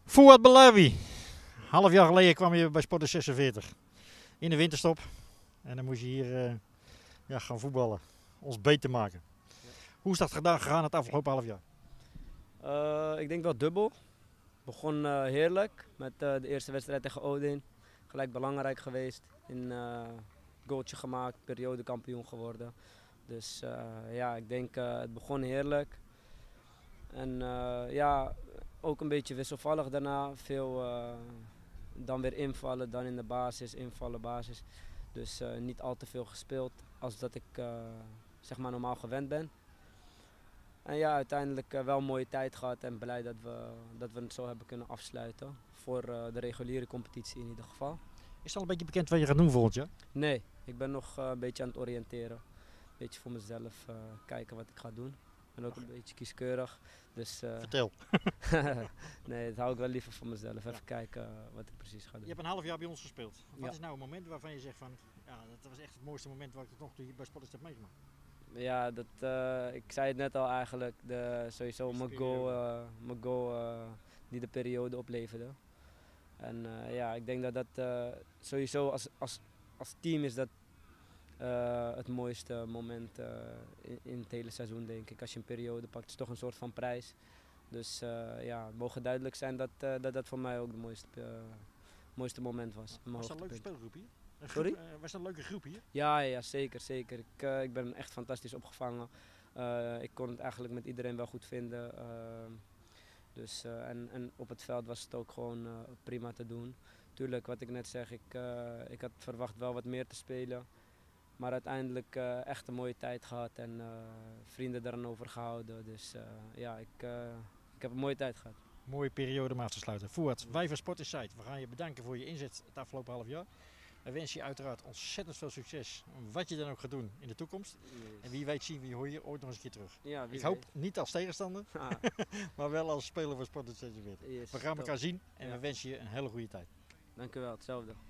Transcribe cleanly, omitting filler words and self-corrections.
Fouad Belawi. Half jaar geleden kwam je bij Sport 46 in de winterstop. En dan moest je hier gaan voetballen, ons beter maken. Ja. Hoe is dat gegaan het afgelopen half jaar? Ik denk wel dubbel. Begon heerlijk met de eerste wedstrijd tegen Odin. Gelijk belangrijk geweest. Goaltje gemaakt, periodekampioen geworden. Dus ik denk het begon heerlijk. En ook een beetje wisselvallig daarna. Veel dan weer invallen, dan in de basis, invallen, basis. Dus niet al te veel gespeeld als dat ik zeg maar normaal gewend ben. En ja, uiteindelijk wel een mooie tijd gehad en blij dat we het zo hebben kunnen afsluiten. Voor de reguliere competitie in ieder geval. Is het al een beetje bekend wat je gaat doen volgend jaar? Nee, ik ben nog een beetje aan het oriënteren. Een beetje voor mezelf kijken wat ik ga doen. Ik ben ook een beetje kieskeurig. Dus, Vertel. nee, dat hou ik wel liever voor mezelf. Even kijken wat ik precies ga doen. Je hebt een half jaar bij ons gespeeld. Wat Ja. is nou een moment waarvan je zegt van, ja, dat was echt het mooiste moment wat ik tot nog toe hier bij Sport heb meegemaakt? Ja, ik zei het net al eigenlijk. Sowieso mijn goal die de periode opleverde. En ik denk dat sowieso als team is dat het mooiste moment in het hele seizoen, denk ik. Als je een periode pakt, is het toch een soort van prijs. Dus het mogen duidelijk zijn dat voor mij ook het mooiste moment was. Was dat een leuke speelgroep hier? Sorry? Was dat een leuke groep hier? Ja, zeker, zeker. Ik ben echt fantastisch opgevangen. Ik kon het eigenlijk met iedereen wel goed vinden. En op het veld was het ook gewoon prima te doen. Tuurlijk, wat ik net zeg, ik had verwacht wel wat meer te spelen. Maar uiteindelijk echt een mooie tijd gehad en vrienden eraan overgehouden. Dus ik heb een mooie tijd gehad. Mooie periode om af te sluiten. Fouad, wij van Sport Insight, we gaan je bedanken voor je inzet het afgelopen half jaar. Wij wensen je uiteraard ontzettend veel succes, wat je dan ook gaat doen in de toekomst. Yes. En wie weet zien we je hier ooit nog eens een keer terug. Ja, Ik hoop niet als tegenstander, maar wel als speler van Sport 46. Yes, We gaan elkaar zien en Ja. we wensen je een hele goede tijd. Dank u wel, hetzelfde.